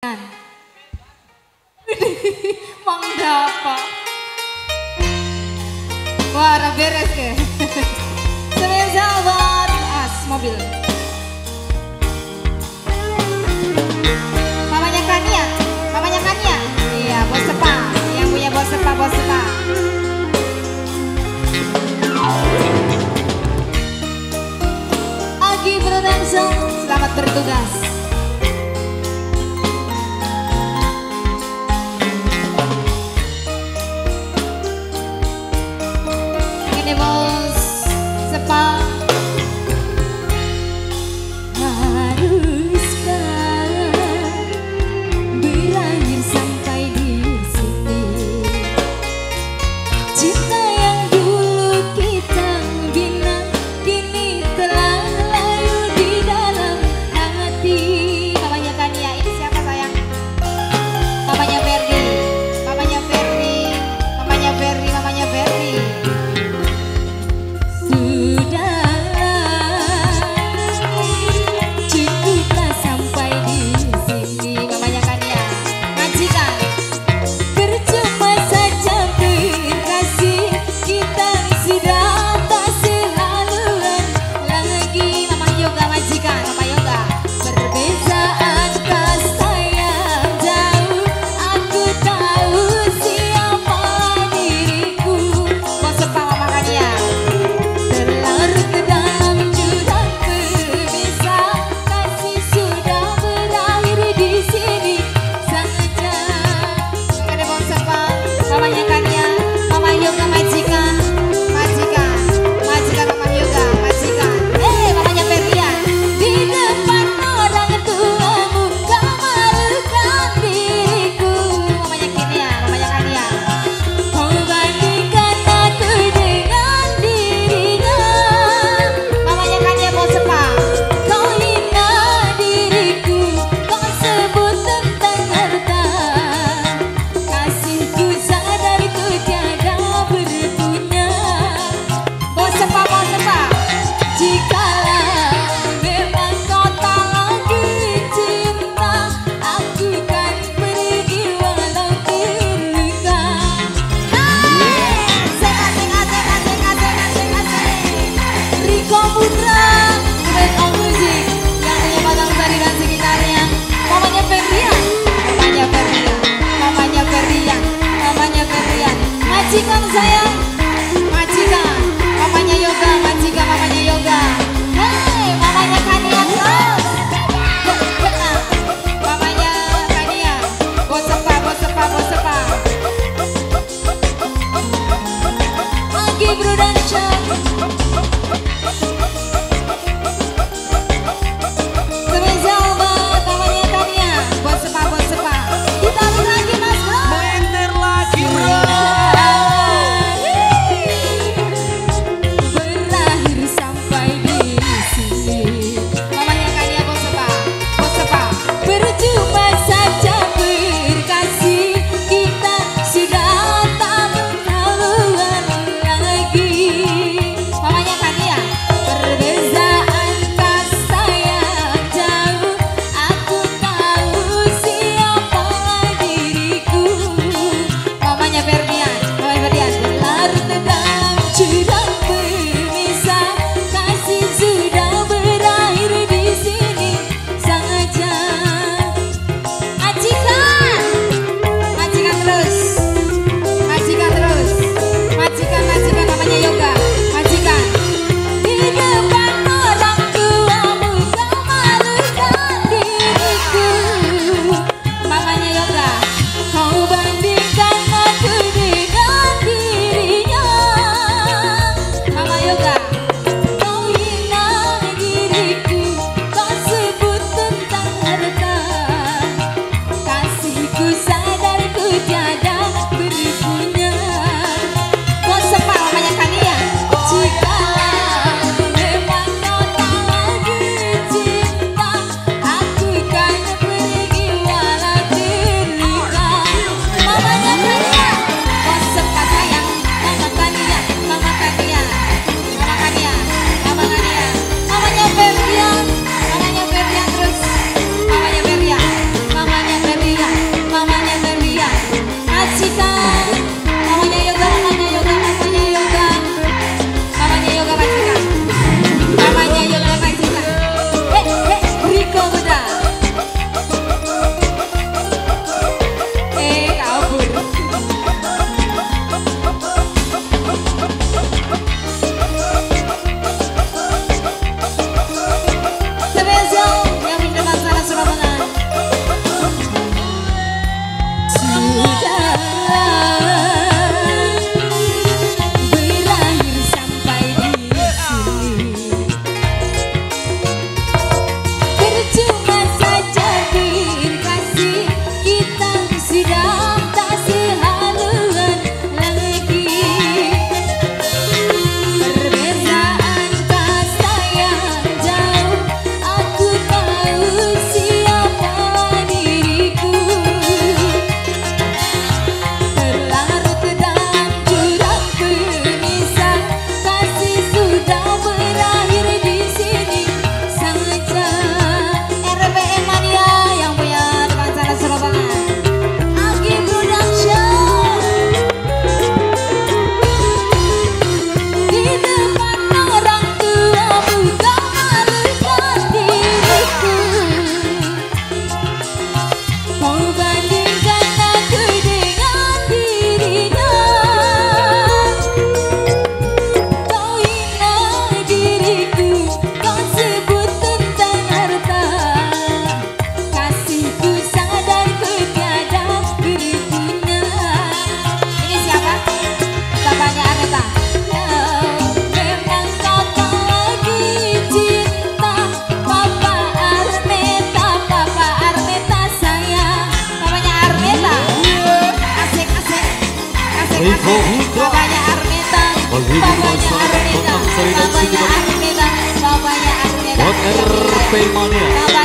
Mangga apa? Wah, beres ke? Spesial buat as mobil. Mamanya Kania, mamanya Kania. Iya, bos sepa, yang punya bos sepa, bos sepa. Agi Production, selamat bertugas. Ini bos sepa. Haruskah berakhir sampai di sini? Cinta yang dulu kita bina kini telah layu di dalam hati. Mamanya Kania, ini siapa sayang? Mamanya Ferdi, mamanya Ferdi, mamanya Ferdi, mamanya Ferdi. Cukuplah sampai di sini. Mamanya Kania, majikan. Percuma saja berkasih, kita sudah tak sehaluan lagi. Mama Yoga majikan, Mama Yoga. Perbezaan sayang jauh, aku tahu siapa diriku. Bos sepa Mama Kania. Terlarut dalam jurang berpisah, kasih sudah berakhir di sini saja. Ada bos sepa, mamanya Kania, Mama Yoga majikan, majikan, majikan Mama Yoga majikan. Mamanya Ferdian, di depan orang tuamu kau malukan diriku. Mamanya Kania, mamanya Kania. Kau bandingkan aku dengan dirinya. Mamanya Kania bos sepa. Kau hina diriku, kau sebut tentang harta. Kasihku sadar ku tiada berpunya. Bos sepa, bos sepa. Jikalau memang kau tak lagi cinta, aku kan pergi walau terluka. Riko Putra, Red On Music, yang punya Batang Sari dan sekitarnya. Mamanya Ferdian, mamanya Ferdian, mamanya Ferdian, mamanya Ferdian. Majikan sayang, majikan, mamanya Yoga, majikan mamanya Yoga. Mamanya Kania terus. Mamanya Kania, bos sepa, bos sepa, bos sepa. Agi Production. Spesial buat mamanya Kania, bos sepa, bos sepa. Kita lagi mas bro. Melintir lagi bro. Berakhir sampai di sini. Mamanya Kania bos sepa, bos sepa. Percuma saja berkasih, kita sudah tak berhaluan lagi. Mamanya Kania, perbezaan sayang jauh, aku tahu siapa diriku. Mamanya Ferdian, mamanya Ferdian. Berlarut dalam jurang berpisah, kasih sudah berakhir di sini saja. Majikan, majikan terus, majikan terus, majikan, majikan mamanya Yoga, majikan. Di depan orang tuamu kau malukan diriku. Mamanya Yoga, kau bandingkan aku dengan dirinya. Mama Yoga, kau hina diriku, kau sebut tentang harta. Kasihku sadar ku tiada berpunya. Bos sepa mamanya Kania. Jikalau memang kau tak lagi cinta, aku kan pergi walau terluka. Mamanya Kania, bos sepa sayang. Mama Kania, mama Kania, mama Kania, mama Kania. Mamanya Ferdian, mamanya Ferdian terus, mamanya Ferdian, mamanya Ferdian. berakhir sampai di sini. Percuma saja berkasih, kita sudah tak sehaluan lagi. Perbezaan kata yang jauh, aku tahu siapa diriku. Terlarut dalam jurang pemisah, kasih sudah berakhir di sini saja. RPM Mania yang punya depan sana Surabaya, Agi Production. Di depan orang tuamu kau malukan diriku. Kau bandingkan aku dengan dirinya. Kau hina diriku, kau sebut tentang harta. Kasihku sadar ku tiada berguna. Ini siapa? Bapaknya Arneta. Memang kau tak lagi cinta, Papa Arneta, Papa Arneta sayang. Bapaknya Arneta. Asik, asik, asik, Rico, asik. Rico. Bapaknya Arneta, bapaknya Arneta, bapaknya Arneta, bapaknya Arneta. Buat RP Mania.